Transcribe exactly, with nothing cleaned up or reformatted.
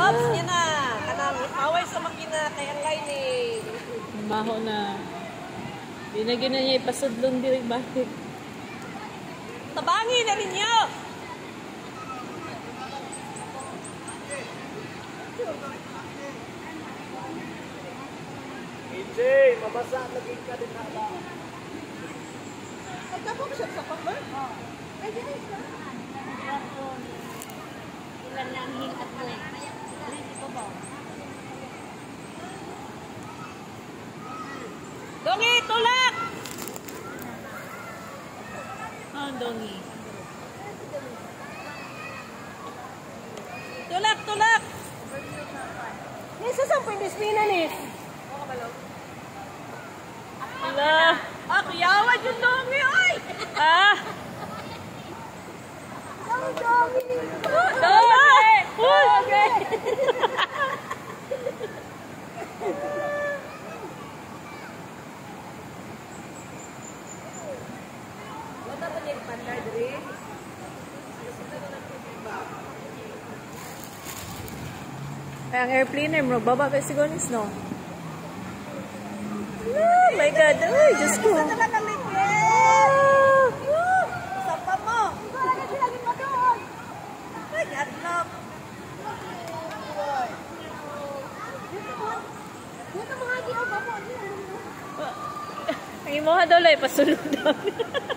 Ops, yan na. Kanang away sa makina kay ang line eh. Maho na. Di na gina niya ipasudlong diri bakit. Tabangi na rin niyo. E J, mabasa lagi ka din na ba? Pagkapo ko siya sa pakman? Oo. Ay, dito siya. Ilan lang hingat mo eh. Dito ba? Dongi, tulak! Ah, dongi. Tulak, tulak! Nisa sa pindispinan eh. Oo ka balo? Hala! Ah, kuyawan yung dongi, oy! Ah! Ang dongi! Dongi! Dongi! Wala pa niya pandar diri. Ay, ang airplane mo, baba ka sigunis, no? Oh my God! Ay, Diyos ko! Ito na kami, yes! Sapa mo! Lagi mo doon! Ay, gatlop! Ang imo ha daw, pasulod daw.